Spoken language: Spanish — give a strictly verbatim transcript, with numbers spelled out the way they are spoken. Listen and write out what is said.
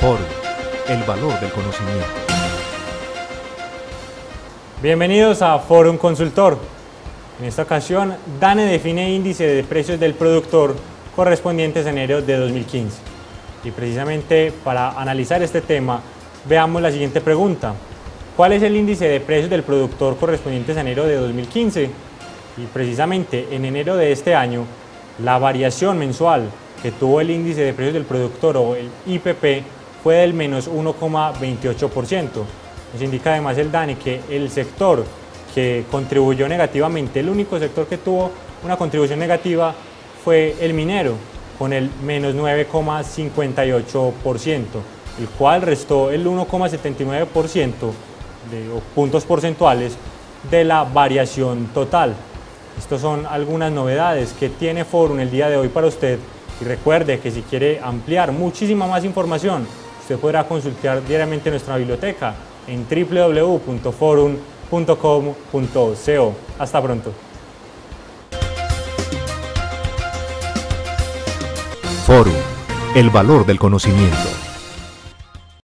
Forum, el valor del conocimiento. Bienvenidos a Forum Consultor. En esta ocasión, DANE define índice de precios del productor correspondientes a enero de dos mil quince. Y precisamente para analizar este tema, veamos la siguiente pregunta. ¿Cuál es el índice de precios del productor correspondientes a enero de dos mil quince? Y precisamente en enero de este año, la variación mensual que tuvo el índice de precios del productor o el I P P fue del menos uno coma veintiocho por ciento. Nos indica además el DANE que el sector que contribuyó negativamente, el único sector que tuvo una contribución negativa fue el minero, con el menos nueve coma cincuenta y ocho por ciento, el cual restó el uno coma setenta y nueve por ciento de o puntos porcentuales de la variación total. Estas son algunas novedades que tiene Forum el día de hoy para usted, y recuerde que si quiere ampliar muchísima más información, usted podrá consultar diariamente nuestra biblioteca en w w w punto forum punto com punto co. Hasta pronto. Forum, el valor del conocimiento.